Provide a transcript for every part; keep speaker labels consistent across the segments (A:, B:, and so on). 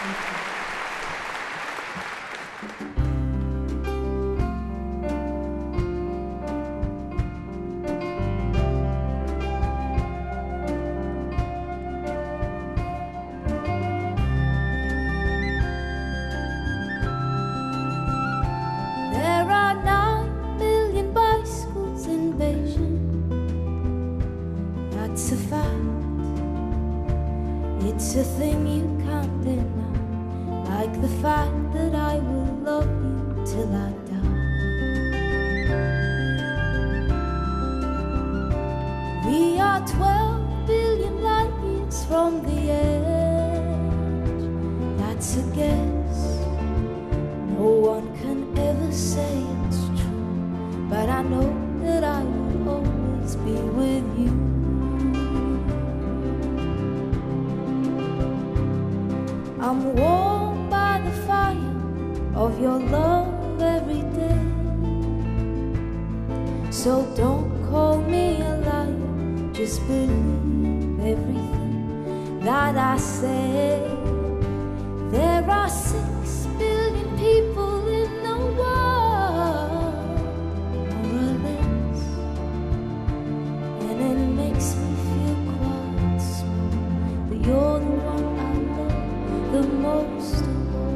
A: There are 9 million bicycles in Beijing. That's a fact. It's a thing you can't deny, like the fact that I will love you till I die. We are 12 billion light years from the edge. That's a guess. No one can ever say it's true, but I know that I will always be with you. I'm warmed by the fire of your love every day. So don't call me a liar, just believe everything that I say. There are 6 billion people in the world, more or less, and it makes me feel quite small, but you're the one I love the most of all.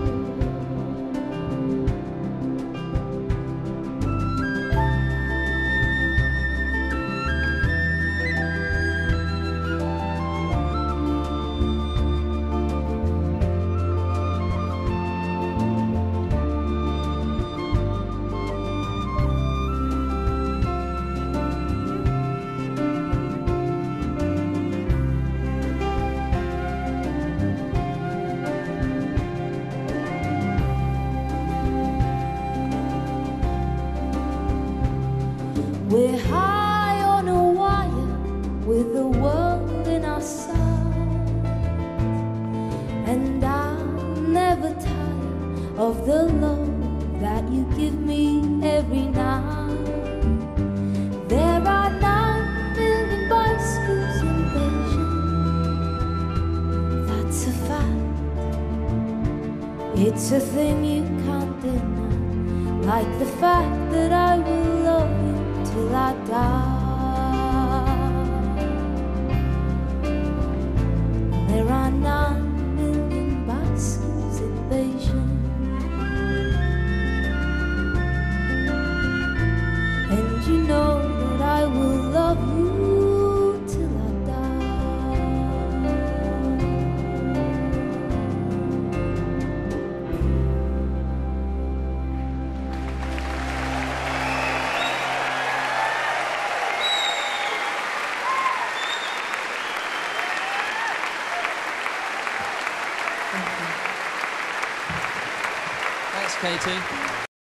A: We're high on a wire with the world in our sight, and I'll never tire of the love that you give me every night. There are 9 million bicycles in Beijing. That's a fact. It's a thing you can't deny, like the fact that I will love you till I die. There are 9 million bicycles in Beijing, and you know that I will love you till I die.
B: Thanks, Katie.